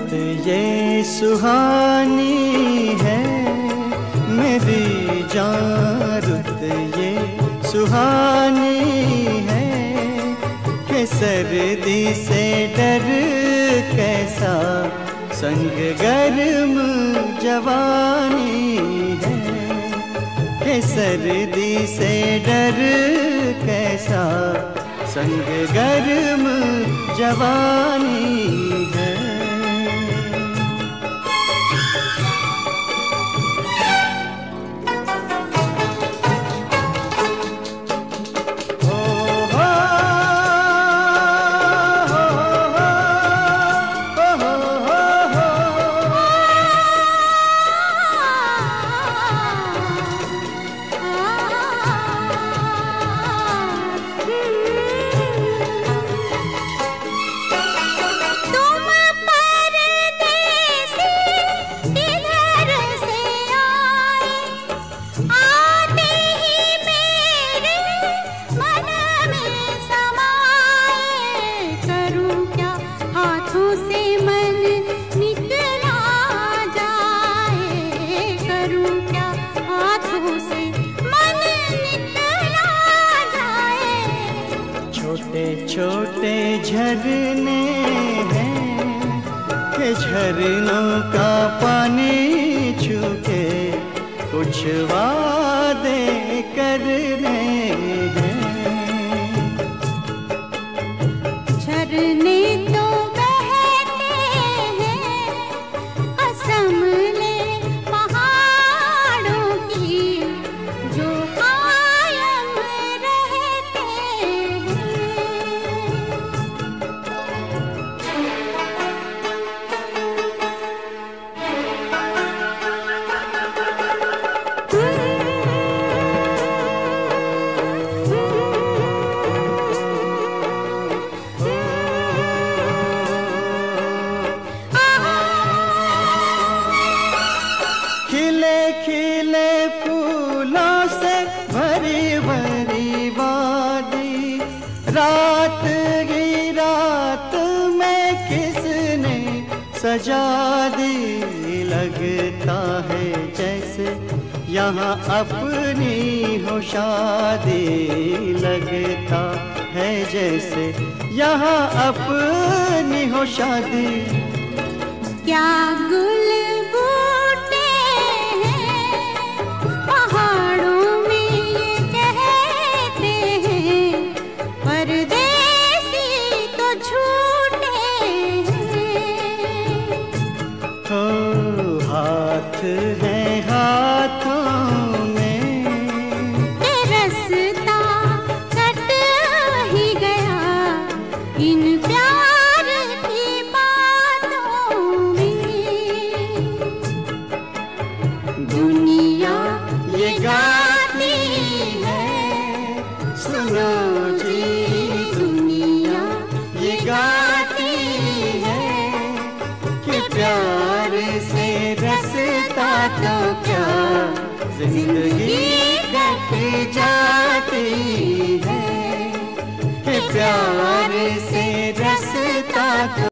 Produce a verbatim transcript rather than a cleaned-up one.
रुत ये सुहानी है मेरी जान, रुत ये सुहानी है कि सर्दी से डर कैसा संग गर्म जवानी है, कि सर्दी से डर कैसा संग गर्म जवानी है। छोटे छोटे झरने हैं कि झरनों का पानी छू के कुछ वादे करने हैं। झरने तो बहते हैं कसम ले पहाड़ों की, जो कायम रहते हैं। खिले खिले फूलों से भरी भरी वादी, रात की रात में किसने सजा दी, लगता है जैसे यहाँ अपनी हो शादी, लगता है जैसे यहाँ अपनी हो शादी। क्या गुल हाथ है हाथों में ते रास्ता कट ही गया इन प्यार की बातों में। दुनिया ये गाती है, सुनो जी दुनिया ये गाती है कि प्यार से रसता तो क्या जिंदगी कट जाती है, कि प्यार से रसता तो